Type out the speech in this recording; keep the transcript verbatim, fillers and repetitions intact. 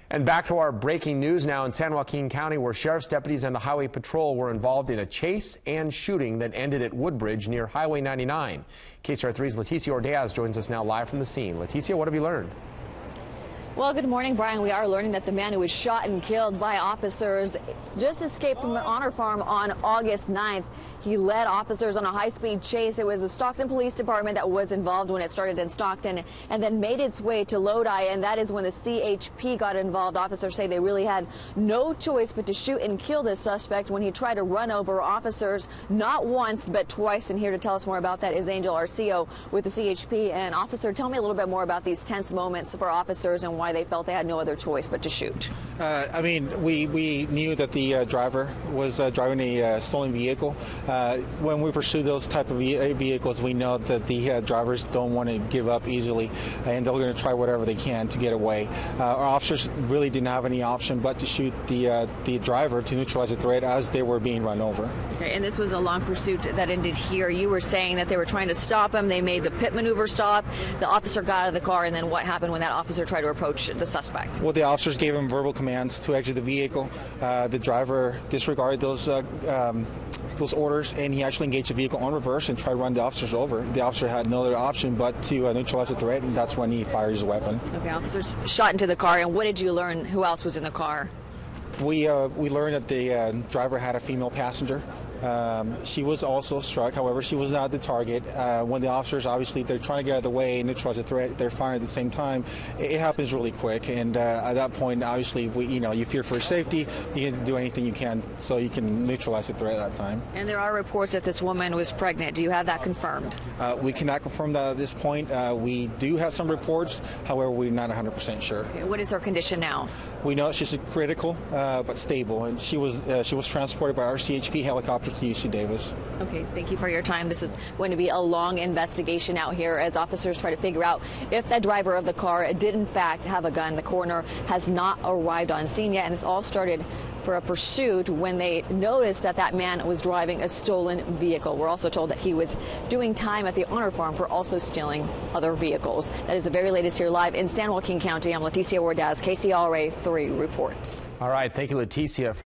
And back to our breaking news now in San Joaquin County, where sheriff's deputies and the Highway Patrol were involved in a chase and shooting that ended at Woodbridge near Highway ninety-nine. K C R three's Leticia Ordaz joins us now live from the scene. Leticia, what have you learned? Well, good morning, Brian. We are learning that the man who was shot and killed by officers just escaped from an honor farm on August ninth. He led officers on a high-speed chase. It was the Stockton Police Department that was involved when it started in Stockton and then made its way to Lodi, and that is when the C H P got involved. Officers say they really had no choice but to shoot and kill this suspect when he tried to run over officers, not once but twice. And here to tell us more about that is Angel Arcio with the C H P. And officer, tell me a little bit more about these tense moments for officers and why they felt they had no other choice but to shoot. Uh, I mean, we, we knew that the uh, driver was uh, driving a uh, stolen vehicle. Uh, when we pursue those type of vehicles, we know that the uh, drivers don't want to give up easily, and they're going to try whatever they can to get away. Uh, our officers really didn't have any option but to shoot the uh, the driver to neutralize the threat as they were being run over. Okay, and this was a long pursuit that ended here. You were saying that they were trying to stop him. They made the pit maneuver stop. The officer got out of the car, and then what happened when that officer tried to approach the suspect? Well, the officers gave him verbal commands to exit the vehicle. Uh, the driver disregarded those uh, um, those orders, and he actually engaged the vehicle on reverse and tried to run the officers over. The officer had no other option but to uh, neutralize the threat, and that's when he fired his weapon. Okay, officers shot into the car, and what did you learn? Who else was in the car? We uh, we learned that the uh, driver had a female passenger. Um, she was also struck. However, she was not the target. Uh, when the officers, obviously, they're trying to get out of the way and neutralize the threat, they're firing at the same time. It, it happens really quick, and uh, at that point, obviously, we, you know, you fear for your safety. You can do anything you can so you can neutralize the threat at that time. And there are reports that this woman was pregnant. Do you have that confirmed? Uh, we cannot confirm that at this point. Uh, we do have some reports. However, we're not one hundred percent sure. Okay, what is her condition now? We know she's critical uh, but stable, and she was uh, she was transported by our C H P helicopter to U C Davis. Okay, thank you for your time. This is going to be a long investigation out here as officers try to figure out if the driver of the car did in fact have a gun. The coroner has not arrived on scene yet, and this all started for a pursuit when they noticed that that man was driving a stolen vehicle. We're also told that he was doing time at the honor farm for also stealing other vehicles. That is the very latest here live in San Joaquin County. I'm Leticia Ordaz, K C R A three reports. All right, thank you, Leticia.